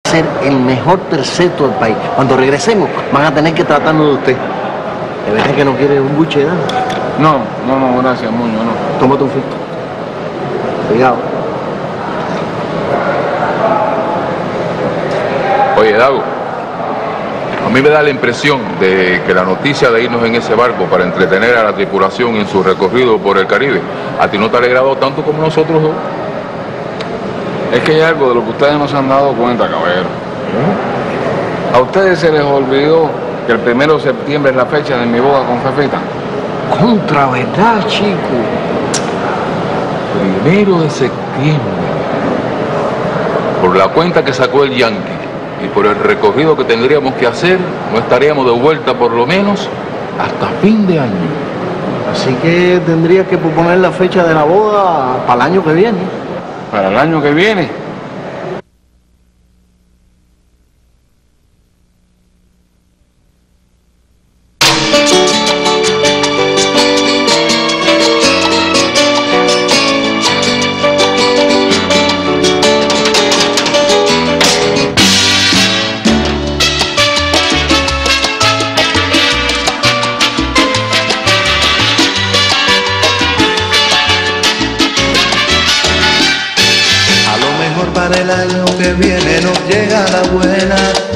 ser el mejor terceto del país. Cuando regresemos, van a tener que tratarnos de usted. ¿De verdad que no quiere un buche, ¿no? No, gracias, Muño, no. Tómate un filtro. Cuidado. Oye, Dago, a mí me da la impresión de que la noticia de irnos en ese barco para entretener a la tripulación en su recorrido por el Caribe, a ti no te ha alegrado tanto como nosotros dos. Es que hay algo de lo que ustedes no se han dado cuenta, caballero. ¿A ustedes se les olvidó que el 1 de septiembre es la fecha de mi boda con Fefita? Contra, ¿verdad, chico? 1 de septiembre. Por la cuenta que sacó el Yankee y por el recorrido que tendríamos que hacer, no estaríamos de vuelta por lo menos hasta fin de año. Así que tendría que proponer la fecha de la boda para el año que viene. ¿Para el año que viene? Para el año que viene nos llega la buena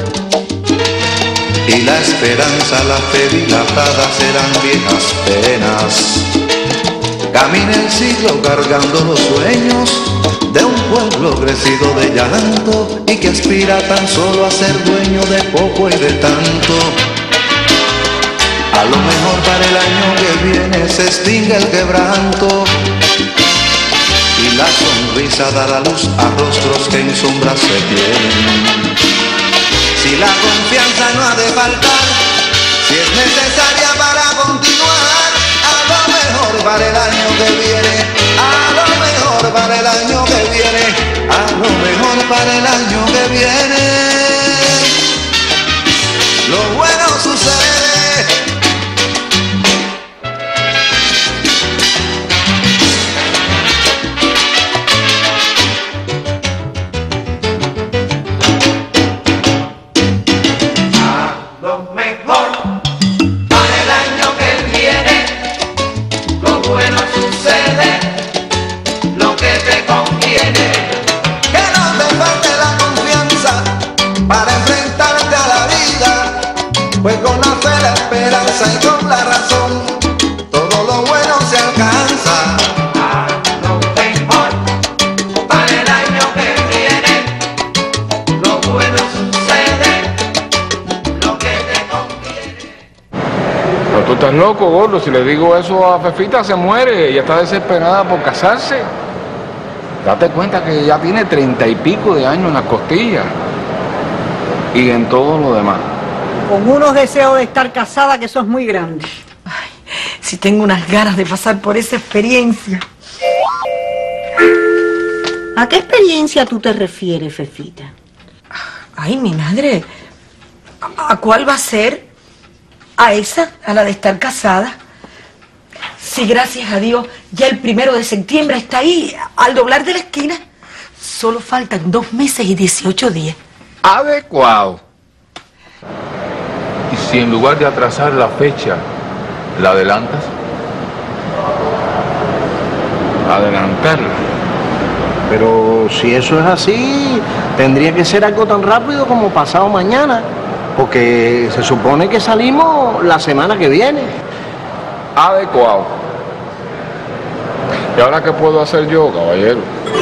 y la esperanza, la fe dilatada serán viejas penas. Camina el siglo cargando los sueños de un pueblo crecido de llanto y que aspira tan solo a ser dueño de poco y de tanto. A lo mejor para el año que viene se extingue el quebranto y la sonrisa dará luz a rostros que en sombras se tienen. Si la confianza no ha de faltar, si es necesaria para continuar, a lo mejor para el año que viene, a lo mejor para el año que viene, a lo mejor para el año que viene. Lo bueno sucede. Pues con la fe, la esperanza y con la razón, todo lo bueno se alcanza. A lo mejor para el año que viene, lo bueno sucede, lo que te conviene. Pero tú estás loco, gordo. Si le digo eso a Fefita se muere. Ella está desesperada por casarse. Date cuenta que ya tiene 30 y pico de años en las costillas y en todo lo demás. Con unos deseos de estar casada que sos muy grande. Ay, si tengo unas ganas de pasar por esa experiencia. ¿A qué experiencia tú te refieres, Fefita? Ay, mi madre. ¿A cuál va a ser? ¿A esa? ¿A la de estar casada? Sí, gracias a Dios, ya el 1 de septiembre está ahí, al doblar de la esquina. Solo faltan 2 meses y 18 días. Adecuado. Y si en lugar de atrasar la fecha, la adelantas. Adelantarla. Pero si eso es así, tendría que ser algo tan rápido como pasado mañana, porque se supone que salimos la semana que viene. Adecuado. ¿Y ahora qué puedo hacer yo, caballero?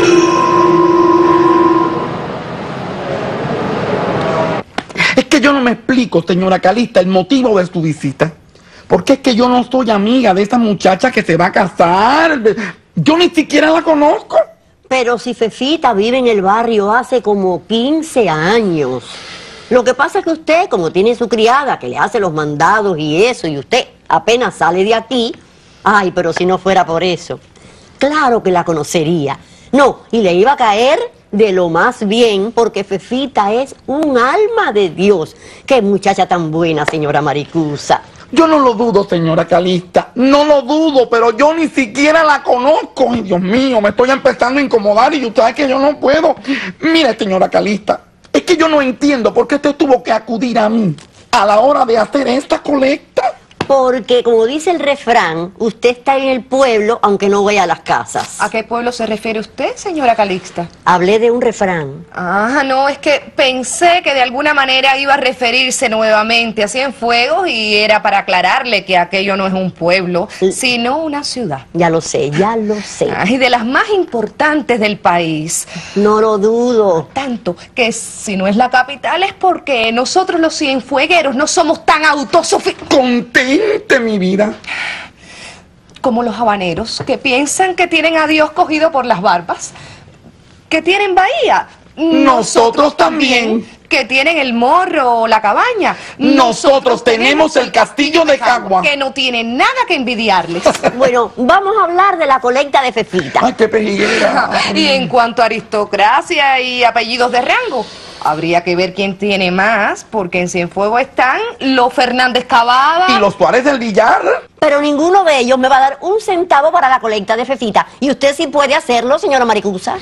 Es que yo no me explico, señora Calista, el motivo de su visita. Porque es que yo no soy amiga de esa muchacha que se va a casar. Yo ni siquiera la conozco. Pero si Fefita vive en el barrio hace como 15 años. Lo que pasa es que usted, como tiene su criada que le hace los mandados y eso, y usted apenas sale de aquí, ay, pero si no fuera por eso, claro que la conocería. No, y le iba a caer de lo más bien, porque Fefita es un alma de Dios. Qué muchacha tan buena, señora Maricusa. Yo no lo dudo, señora Calista, no lo dudo, pero yo ni siquiera la conozco. Ay, Dios mío, me estoy empezando a incomodar y usted sabe que yo no puedo. Mire, señora Calista, Es que yo no entiendo por qué usted tuvo que acudir a mí a la hora de hacer esta colecta. Porque, como dice el refrán, usted está en el pueblo aunque no vaya a las casas. ¿A qué pueblo se refiere usted, señora Calixta? Hablé de un refrán. Ah, no, es que pensé que de alguna manera iba a referirse nuevamente a Cienfuegos y era para aclararle que aquello no es un pueblo, sino una ciudad. Ya lo sé, ya lo sé. Y de las más importantes del país. No lo dudo. Tanto que si no es la capital es porque nosotros los cienfuegueros no somos tan autosuficientes. Contente, mi vida. Como los habaneros, que piensan que tienen a Dios cogido por las barbas, que tienen bahía. Nosotros también. Que tienen el morro o la cabaña. Nosotros tenemos el castillo de Cagua. Que no tienen nada que envidiarles. Bueno, vamos a hablar de la colecta de Fefita. Ay, qué pejiguera. Y en cuanto a aristocracia y apellidos de rango, habría que ver quién tiene más, porque en Cienfuegos están los Fernández Cavada. ¿Y los Suárez del Villar? Pero ninguno de ellos me va a dar un centavo para la colecta de Fefita. Y usted sí puede hacerlo, señora Maricusa.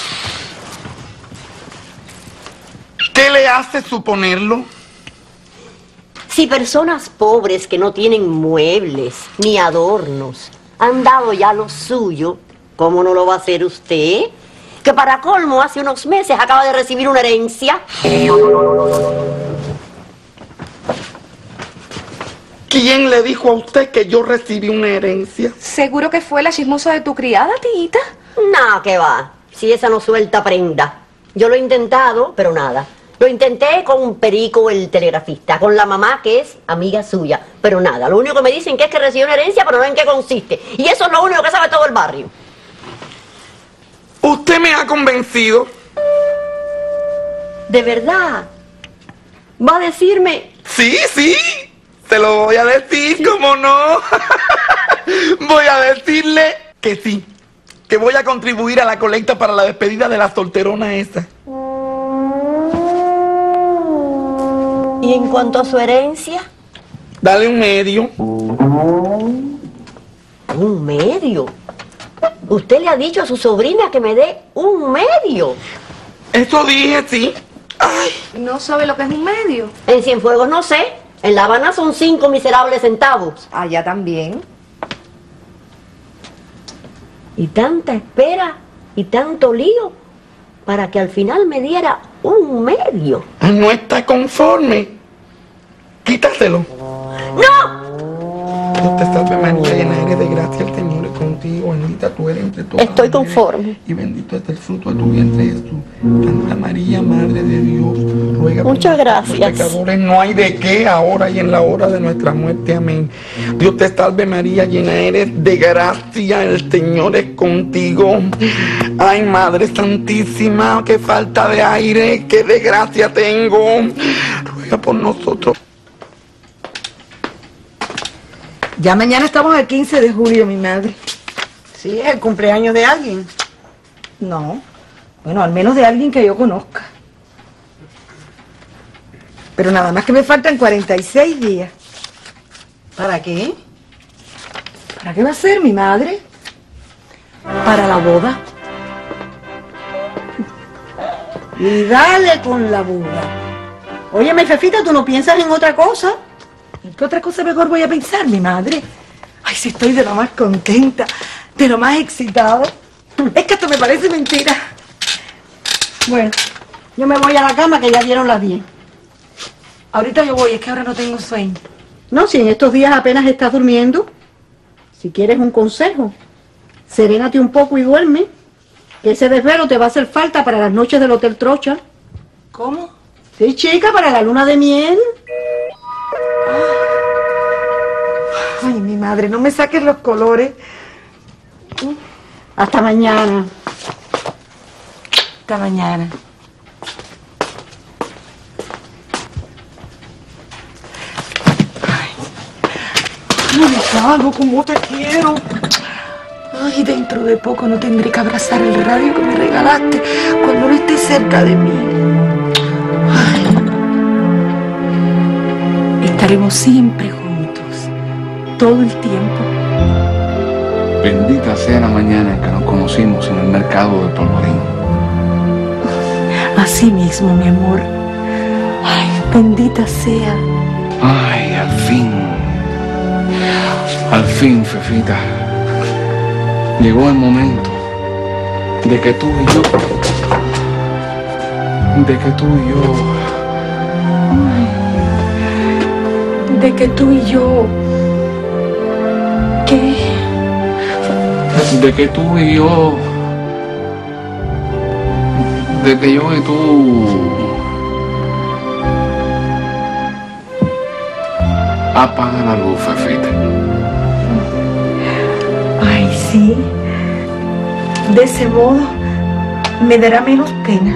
¿Qué le hace suponerlo? Si personas pobres que no tienen muebles ni adornos han dado ya lo suyo, ¿cómo no lo va a hacer usted? Que para colmo hace unos meses acaba de recibir una herencia. ¿Quién le dijo a usted que yo recibí una herencia? ¿Seguro que fue la chismosa de tu criada, tita? No, que va. Si esa no suelta prenda. Yo lo he intentado, pero nada. Lo intenté con Perico, el telegrafista, con la mamá, que es amiga suya, pero nada. Lo único que me dicen que es que recibió una herencia, pero no en qué consiste. Y eso es lo único que sabe todo el barrio. Usted me ha convencido. ¿De verdad? ¿Va a decirme? Sí, sí. Se lo voy a decir, ¿cómo no? Voy a decirle que sí. Que voy a contribuir a la colecta para la despedida de la solterona esa. ¿Y en cuanto a su herencia? Dale un medio. ¿Un medio? Usted le ha dicho a su sobrina que me dé un medio. Eso dije, sí. Ay. ¿No sabe lo que es un medio? En Cienfuegos no sé. En La Habana son 5 miserables centavos. Allá también. Y tanta espera y tanto lío para que al final me diera un medio. No está conforme. Quítaselo. ¡No! Dios te salve María, llena eres de gracia, el Señor es contigo, bendita tú eres entre todas. Estoy las mujeres, conforme. Y bendito es el fruto de tu vientre Jesús. Santa María, Madre de Dios, ruega Muchas por nosotros gracias. pecadores, no hay de qué, ahora y en la hora de nuestra muerte. Amén. Dios te salve María, llena eres de gracia, el Señor es contigo. Ay, Madre Santísima, qué falta de aire, qué desgracia tengo. Ruega por nosotros. Ya mañana estamos al 15 de julio, mi madre. Sí, es el cumpleaños de alguien. No. Bueno, al menos de alguien que yo conozca. Pero nada más que me faltan 46 días. ¿Para qué? ¿Para qué va a ser, mi madre? Para la boda. Y dale con la boda. Óyeme, Fefita, ¿tú no piensas en otra cosa? ¿En qué otra cosa mejor voy a pensar, mi madre? Ay, si estoy de lo más contenta, de lo más excitada. Es que esto me parece mentira. Bueno, yo me voy a la cama que ya dieron las 10. Ahorita yo voy, es que ahora no tengo sueño. No, si en estos días apenas estás durmiendo, si quieres un consejo, serénate un poco y duerme, que ese desvelo te va a hacer falta para las noches del Hotel Trocha. ¿Cómo? Sí, chica, para la luna de miel. Ay, mi madre, no me saques los colores. Hasta mañana. Hasta mañana. No me cago, como te quiero. Ay, dentro de poco no tendré que abrazar el radio que me regalaste cuando no estés cerca de mí. Ay. Estaremos siempre juntos, todo el tiempo. Bendita sea la mañana en que nos conocimos en el mercado de Polvorín. Así mismo, mi amor. Ay, bendita sea. Ay, al fin, Fefita, llegó el momento de que tú y yo, De que tú y yo... ¿Qué? de que tú y yo, de que yo y tú apagan la luz, Fefita. Ay, sí. De ese modo me dará menos pena.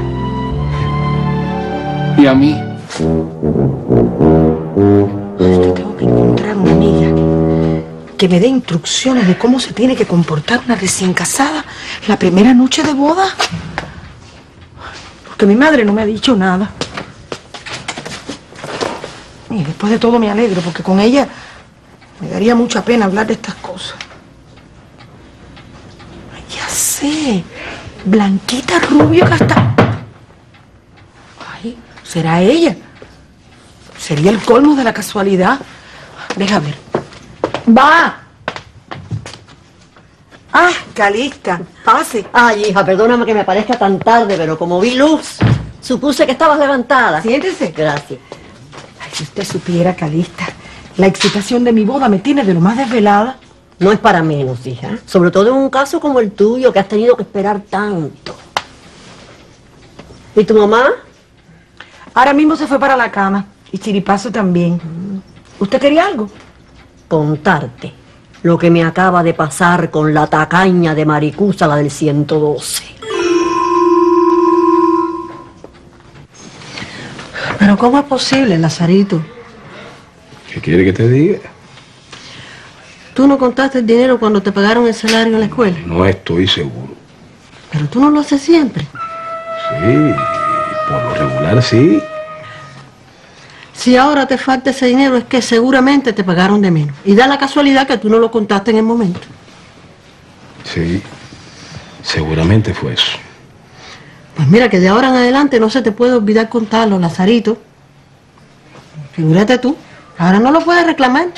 Y a mí, Yo tengo que encontrar una amiga que me dé instrucciones de cómo se tiene que comportar una recién casada la primera noche de boda. Porque mi madre no me ha dicho nada. Y después de todo me alegro, porque con ella me daría mucha pena hablar de estas cosas. Ay, ya sé, blanquita, rubia, hasta... Ay, ¿será ella? Sería el colmo de la casualidad. Deja ver. ¡Va! ¡Ah, Calixta! Pase. Ay, hija, perdóname que me parezca tan tarde, pero como vi luz, supuse que estabas levantada. Siéntese. Gracias. Ay, si usted supiera, Calixta, la excitación de mi boda me tiene de lo más desvelada. No es para menos, hija. Sobre todo en un caso como el tuyo, que has tenido que esperar tanto. ¿Y tu mamá? Ahora mismo se fue para la cama. Y Chiripazo también. ¿Usted quería algo? Contarte lo que me acaba de pasar con la tacaña de Maricusa, la del 112. Pero ¿cómo es posible, Lazarito? ¿Qué quiere que te diga? ¿Tú no contaste el dinero cuando te pagaron el salario en la escuela? No estoy seguro. Pero tú no lo haces siempre. Sí, por lo regular sí. Si ahora te falta ese dinero es que seguramente te pagaron de menos. Y da la casualidad que tú no lo contaste en el momento. Sí, seguramente fue eso. Pues mira que de ahora en adelante no se te puede olvidar contarlo, Lazarito. Figúrate tú, ahora no lo puedes reclamar.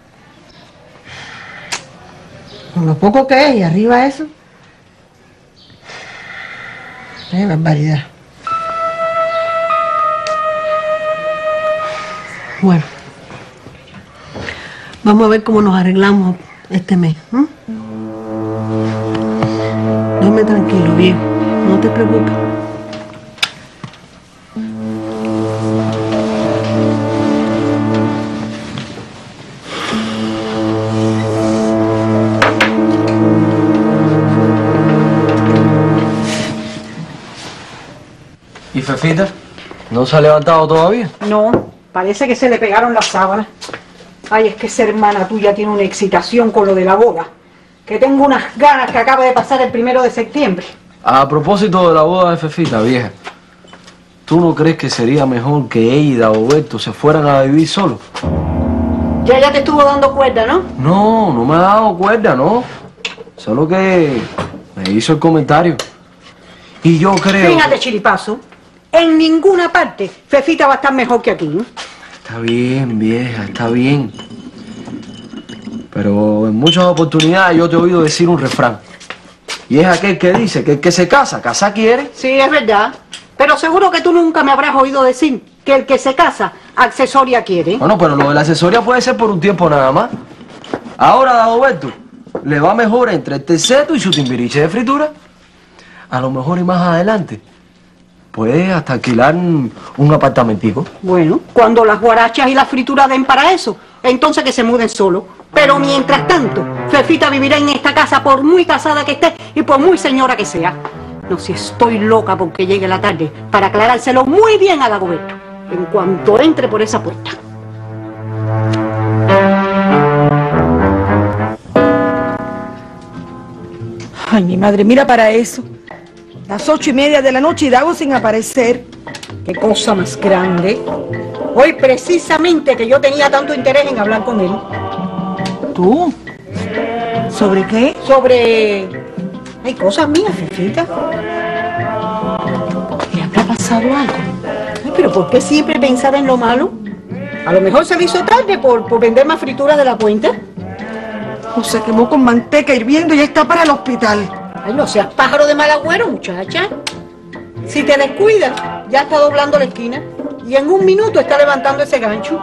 Con lo poco que es y arriba eso. Qué barbaridad. Bueno, vamos a ver cómo nos arreglamos este mes. Duerme tranquilo, viejo. No te preocupes. ¿Y Fefita? ¿No se ha levantado todavía? No, parece que se le pegaron las sábanas. Ay, es que esa hermana tuya tiene una excitación con lo de la boda. Que tengo unas ganas que acaba de pasar el 1 de septiembre. A propósito de la boda de Fefita, vieja, ¿tú no crees que sería mejor que ella y Dagoberto se fueran a vivir solos? Ya te estuvo dando cuerda, ¿no? No, no me ha dado cuerda, no. Solo que me hizo el comentario. Y yo creo... Fíjate, Chiripazo, en ninguna parte Fefita va a estar mejor que aquí. Está bien, vieja, está bien. Pero en muchas oportunidades yo te he oído decir un refrán. Y es aquel que dice que el que se casa, casa quiere. Sí, es verdad. Pero seguro que tú nunca me habrás oído decir que el que se casa, accesoria quiere. Bueno, pero lo de la asesoría puede ser por un tiempo nada más. Ahora, Dagoberto, le va mejor entre el terceto y su timbiriche de fritura. A lo mejor y más adelante puede hasta alquilar un apartamentico. Bueno, cuando las guarachas y las frituras den para eso, entonces que se muden solos. Pero mientras tanto, Fefita vivirá en esta casa por muy casada que esté y por muy señora que sea. No, si estoy loca porque llegue la tarde para aclarárselo muy bien a Dagoberto en cuanto entre por esa puerta. Ay, mi madre, mira para eso. Las 8:30 de la noche y Dago sin aparecer. Qué cosa más grande. Hoy precisamente que yo tenía tanto interés en hablar con él. ¿Tú? ¿Sobre qué? Sobre... Hay cosas mías, Fefita. ¿Qué habrá pasado? pasado algo? Ay, pero ¿por qué siempre pensar en lo malo? A lo mejor se le hizo tarde por vender más frituras de la cuenta. O se quemó con manteca hirviendo y ya está para el hospital. Ay, no seas pájaro de mal agüero, muchacha. Si te descuidas, ya está doblando la esquina y en un minuto está levantando ese gancho.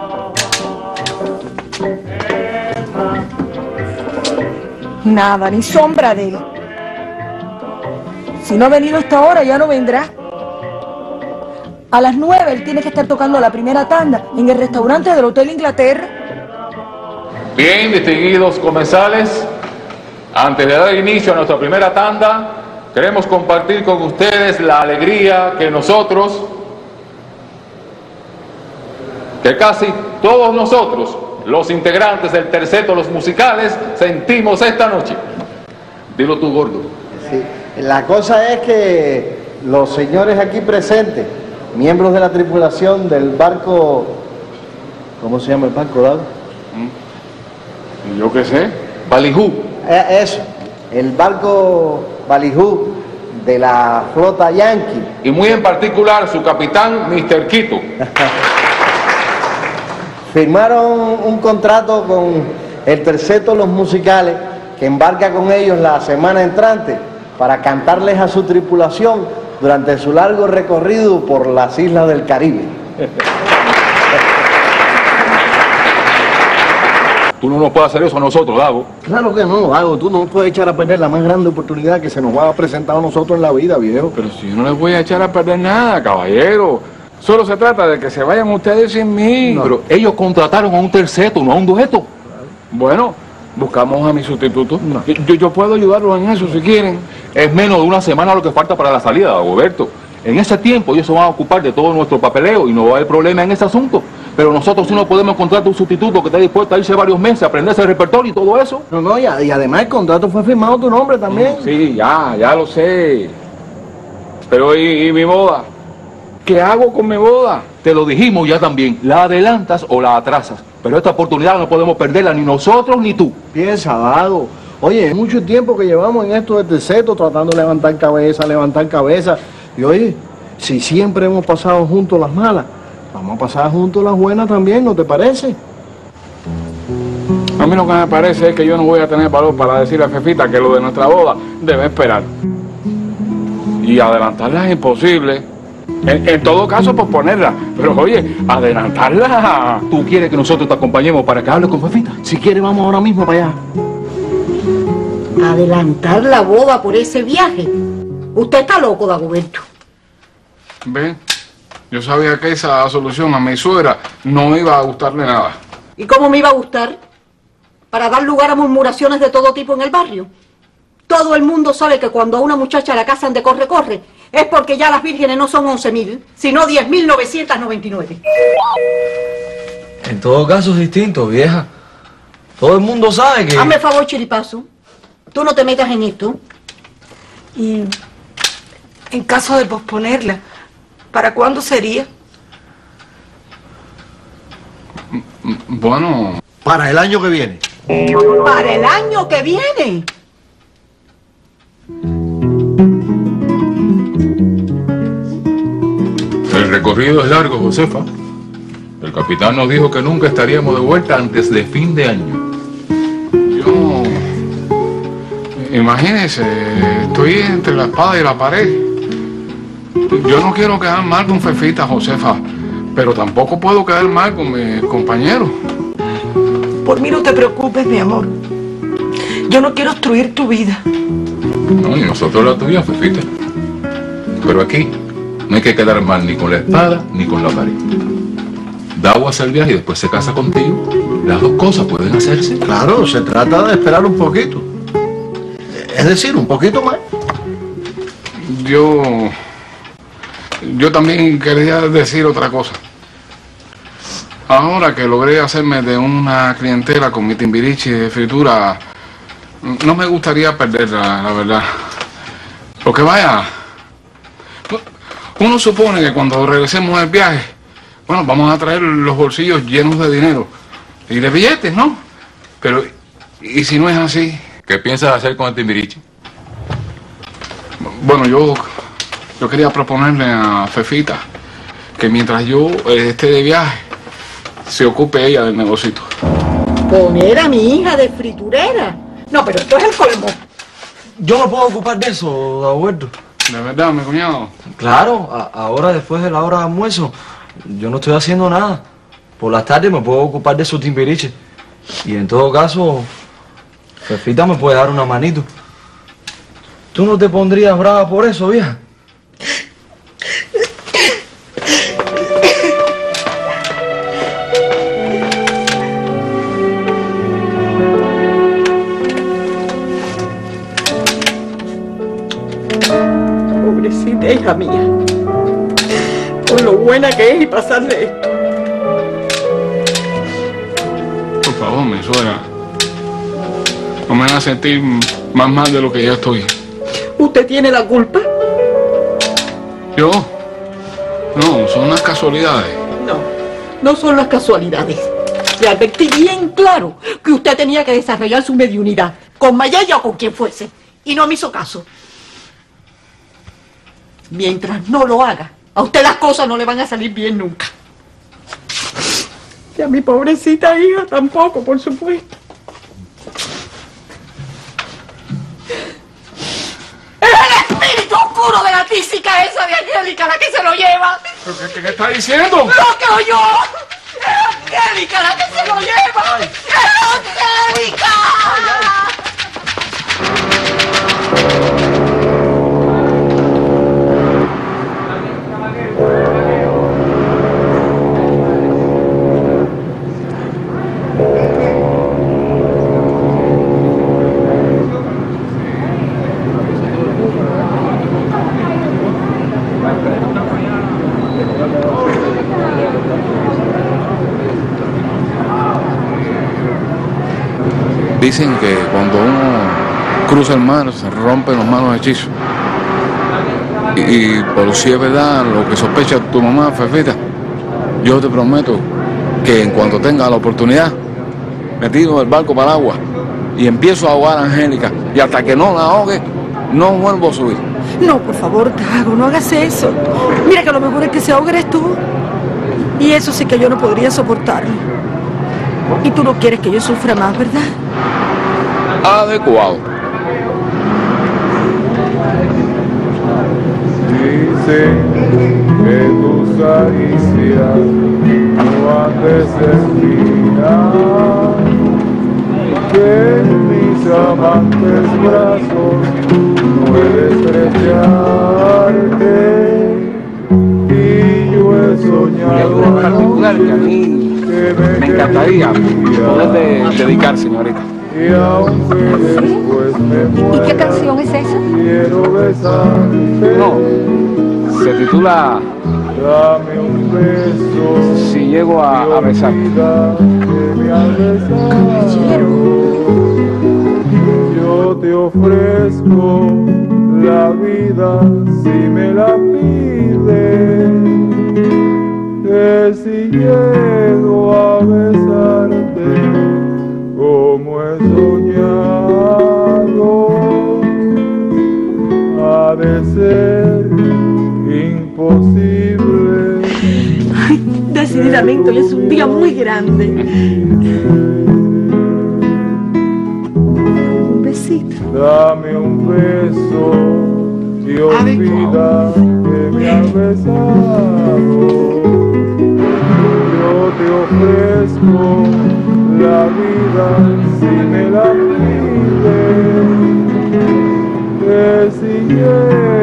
Nada, ni sombra de él. Si no ha venido hasta ahora, ya no vendrá. A las 9 él tiene que estar tocando la primera tanda en el restaurante del Hotel Inglaterra. Bien, distinguidos comensales, antes de dar inicio a nuestra primera tanda, queremos compartir con ustedes la alegría que nosotros, que casi todos nosotros, los integrantes del terceto, los musicales, sentimos esta noche. Dilo tú, gordo. Sí, la cosa es que los señores aquí presentes, miembros de la tripulación del barco, ¿cómo se llama el barco, Dago? Yo qué sé. Ballyhoo. Eso, el barco Ballyhoo de la flota Yankee. Y muy en particular su capitán, Mr. Quito. Firmaron un contrato con el terceto Los Musicales, que embarca con ellos la semana entrante para cantarles a su tripulación durante su largo recorrido por las islas del Caribe. Tú no nos puedes hacer eso a nosotros, Dago. Claro que no, Dago, tú no puedes echar a perder la más grande oportunidad que se nos va a presentar a nosotros en la vida, viejo. Pero si yo no les voy a echar a perder nada, caballero. Solo se trata de que se vayan ustedes sin mí. No. Pero ellos contrataron a un terceto, no a un dueto. Bueno, buscamos a mi sustituto. No. Yo puedo ayudarlos en eso si quieren. Es menos de una semana lo que falta para la salida, Dagoberto. En ese tiempo ellos se van a ocupar de todo nuestro papeleo y no va a haber problema en ese asunto. Pero nosotros sí no podemos encontrar un sustituto que esté dispuesto a irse varios meses, a aprenderse el repertorio y todo eso. No, y además el contrato fue firmado tu nombre también. Sí, ya lo sé. Pero ¿y mi boda? ¿Qué hago con mi boda? Te lo dijimos ya también, la adelantas o la atrasas. Pero esta oportunidad no podemos perderla ni nosotros ni tú. Piensa, Dago. Oye, es mucho tiempo que llevamos en esto de terceto tratando de levantar cabeza. Y oye, si siempre hemos pasado juntos las malas, vamos a pasar juntos las buenas también, ¿no te parece? A mí lo que me parece es que yo no voy a tener valor para decirle a Fefita que lo de nuestra boda debe esperar. Y adelantarla es imposible. En todo caso, posponerla. Pero oye, adelantarla. ¿Tú quieres que nosotros te acompañemos para que hables con Fefita? Si quieres, vamos ahora mismo para allá. Adelantar la boda por ese viaje. Usted está loco, Dagoberto. Ven, yo sabía que esa solución a mi suegra no me iba a gustarle nada. ¿Y cómo me iba a gustar? Para dar lugar a murmuraciones de todo tipo en el barrio. Todo el mundo sabe que cuando a una muchacha la casan de corre, es porque ya las vírgenes no son 11.000, sino 10.999. En todo caso es distinto, vieja. Todo el mundo sabe que... Hazme favor, chiripazo. Tú no te metas en esto. Y en caso de posponerla, ¿para cuándo sería? Bueno... Para el año que viene. ¿Para el año que viene? El recorrido es largo, Josefa. El capitán nos dijo que nunca estaríamos de vuelta antes de fin de año. Yo... Imagínese, estoy entre la espada y la pared. Yo no quiero quedar mal con Fefita, Josefa, pero tampoco puedo quedar mal con mis compañeros. Por mí no te preocupes, mi amor. Yo no quiero obstruir tu vida. No, y nosotros la tuya, Fefita. Pero aquí no hay que quedar mal ni con la espada ni con la pared. Dago hace el viaje y después se casa contigo. Las dos cosas pueden hacerse. Claro, se trata de esperar un poquito. Es decir, un poquito más. Yo también quería decir otra cosa. Ahora que logré hacerme de una clientela con mi timbiriche de fritura, no me gustaría perderla, la verdad. Porque vaya, uno supone que cuando regresemos del viaje, bueno, vamos a traer los bolsillos llenos de dinero y de billetes, ¿no? Pero, ¿y si no es así? ¿Qué piensas hacer con el timbiriche? Bueno, yo Yo quería proponerle a Fefita que mientras yo esté de viaje, se ocupe ella del negocito. Poner a mi hija de friturera. No, pero esto es el colmo. Yo no puedo ocupar de eso, Dagoberto. ¿De verdad, mi cuñado? Claro, ahora después de la hora de almuerzo, yo no estoy haciendo nada. Por las tardes me puedo ocupar de su timbiriche. Y en todo caso, Fefita me puede dar una manito. ¿Tú no te pondrías brava por eso, vieja? Pobrecita hija mía. Por lo buena que es y pasarle esto. Por favor, mi suegra. No me hagas sentir más mal de lo que ya estoy. ¿Usted tiene la culpa? ¿Yo? No, son las casualidades. No, no son las casualidades. Le advertí bien claro que usted tenía que desarrollar su mediunidad, con Mayella o con quien fuese, y no me hizo caso. Mientras no lo haga, a usted las cosas no le van a salir bien nunca. Y a mi pobrecita hija tampoco, por supuesto. ¡Es el espíritu oscuro de la tísica esa de Angélica la que se lo lleva! ¿Pero qué está diciendo? ¡Lo que oyó! ¡Es Angélica la que se lo lleva! ¡Es Angélica! Dicen que cuando uno cruza el mar se rompen los malos hechizos. Y por si es verdad lo que sospecha tu mamá, Fefita, yo te prometo que en cuanto tenga la oportunidad, me tiro del barco para el agua y empiezo a ahogar a Angélica. Y hasta que no la ahogue, no vuelvo a subir. No, por favor, Tago, no hagas eso. Mira que lo mejor es que se ahogue eres tú. Y eso sí que yo no podría soportarlo. Y tú no quieres que yo sufra más, ¿verdad? Adecuado. Dicen que tus caricias no han de terminar, que en mis amantes brazos puedes estrellarte, y yo he soñado en particular que a mí me encantaría poder dedicar, señorita. Y aunque después me muera, ¿Y qué canción es esa? quiero besarte. No, se titula Dame un beso. Si llego a besar. Yo te ofrezco la vida si me la pides. Que si llego a besarte como he soñado, ha de ser imposible. Ay, decididamente hoy es un día muy grande. Un besito. Dame un beso y olvida que me has besado. Yo te ofrezco la vida si me la pides, que si